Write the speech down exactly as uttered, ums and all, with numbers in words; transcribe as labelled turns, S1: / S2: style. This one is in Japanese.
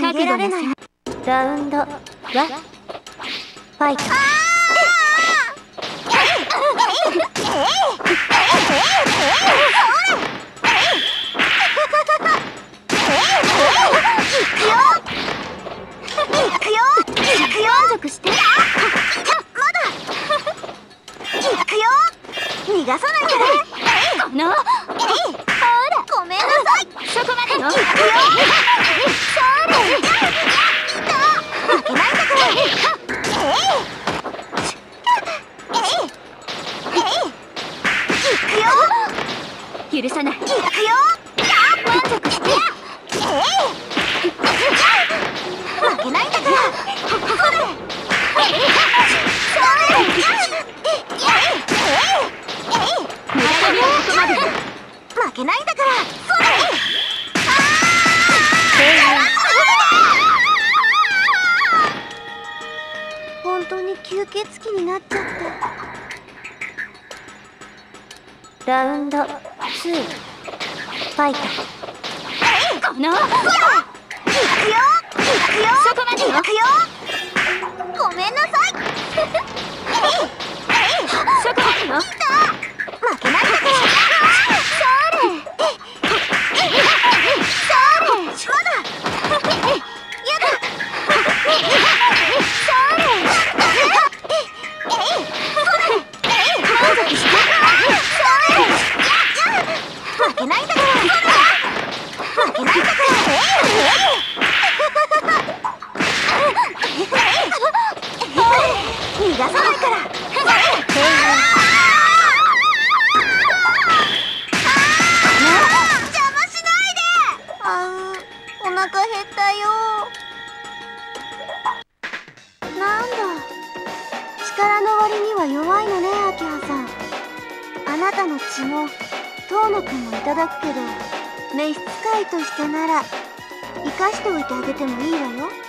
S1: 逃げられない。ラウンドワンファイト。満足して。まだ行くよ。逃がさないから。のほら、ごめんなさい。そこまでの。行くよ。それ。いた。負けないんだから。えい。えい。行くよ。許さない。行くよ。満足して。えい。負けないんだから。それ。負けないんだから。それ。本当に吸血鬼になっちゃった。ラウンドツーファイト。この行くよ。行くよ。そこまで行くよ。ごめんなさい。そこまでよ。負けないんだから。それ。それ。まだ。やだ。それ。満足して。それ。負けないんだから。負けないんだから。逃がさないから。邪魔しないで。あう、お腹減ったよ。なんだ、力の割には弱いのね、アキハさん。あなたの血も遠野くんもいただくけど、召使いとしてなら生かしておいてあげてもいいわよ。